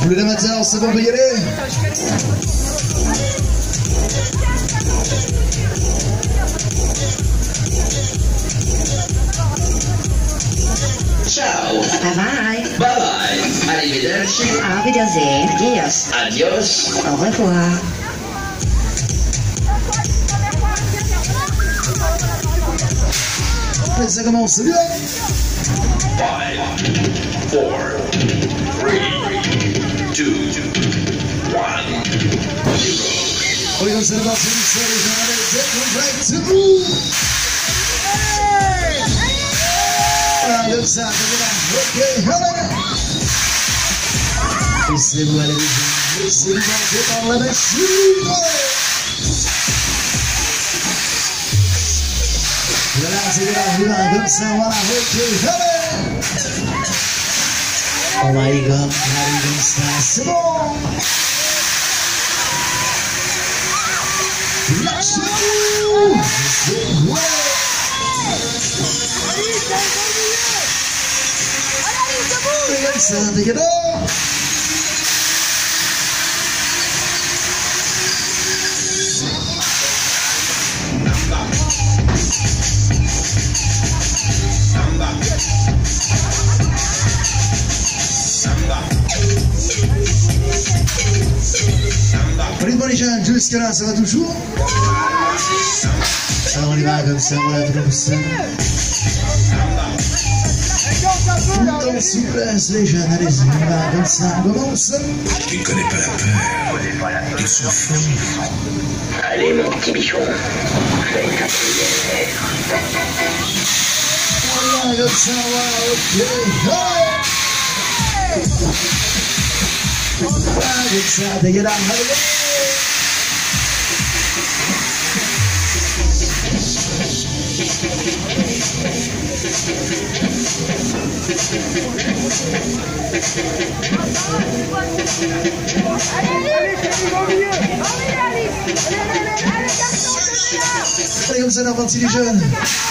Tous les amateurs, c'est bon, on peut y aller. Ciao. Bye bye. Bye bye. Arrivederci. Auf Wiedersehen. Adios. Adios. Au revoir. Et ça commence, c'est bien. 5, 4, 3, 2, 1, 0. On est comme ça, c'est parti, c'est les gens avec des contracts, c'est vous. Voilà, comme ça, ok, allez. Laissez-vous aller, les gens, laissez-vous monter par la machine. Voilà, c'est là, comme ça, voilà, ok, allez. Oh my God, allez, comme ça, c'est bon. Lâchez-vous. C'est bon. Comme ça, Tagada. Allez, bon les jeunes, jusque là, ça va toujours? Alors on y va comme ça, voilà, comme ça. Tout en souplesse, les jeunes, allez-y, on y va comme ça, on commence. Tu ne connais pas la peur. Ils sont fous. Allez, mon petit bichon, fais ta prière. Voilà, comme ça, voilà, ok. Voilà, comme ça, dégueulasse, allez. Allez, comme ça, on est reparti les jeunes.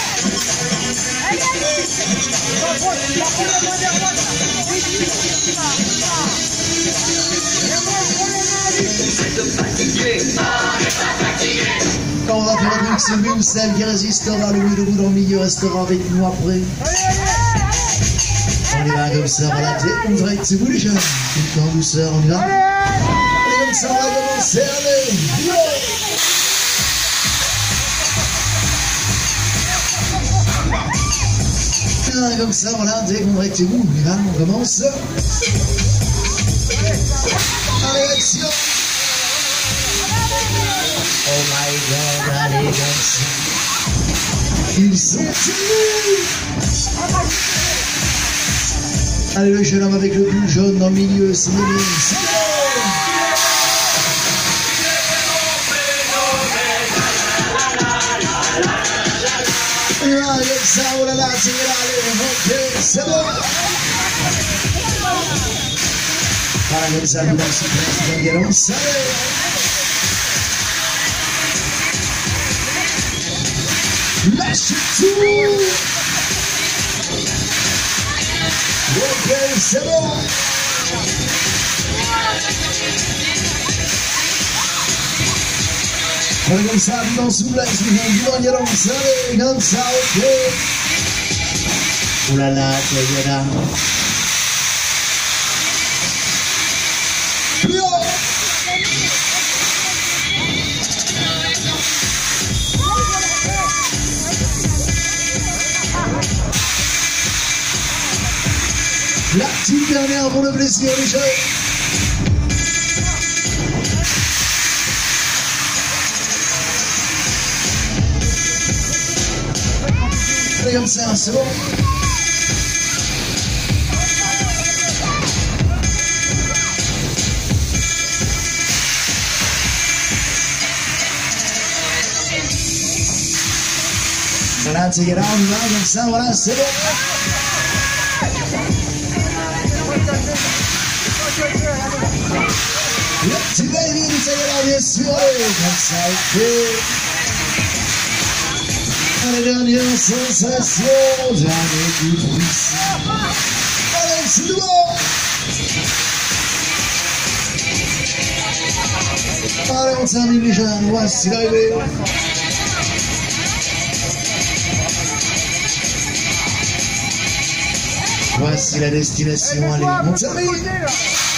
Quand on va faire un truc, c'est lui ou celle qui résistera, le oui, le bout dans le milieu restera avec nous après. On y va comme ça, voilà, on dirait que c'est vous les jeunes. Tout en douceur, on y va. Allez, comme ça, on va commencer, allez. Yo. Comme ça, voilà, dès qu'on dirait que c'est vous, on y va, on commence. Allez, action. Oh my God, allez, comme ça. Ils sont tous. Allez, le jeune homme avec le bout jaune dans le milieu, c'est Mimi. Comme ça, oh là là, c'est là, allez, ok, c'est bon. Voilà, comme ça, nous dansons, c'est un galon, ça lâchez tout. Ok, c'est bon. Voilà, comme ça, nous dansons, nous dansons, comme ça, ok. Oh là là, Tagada. La petite dernière pour le plaisir, les jeunes. C'est comme ça, c'est bon. Voilà, Tagada, on y va, comme ça, voilà, c'est bon. Le petit baby du Tagada, bien sûr, comme ça, ok. La dernière sensation, dernier coup de puissance. Allez, c'est bon. Allez, on termine les jeunes. Voici l'arrivée. Voici la destination. Allez, on termine.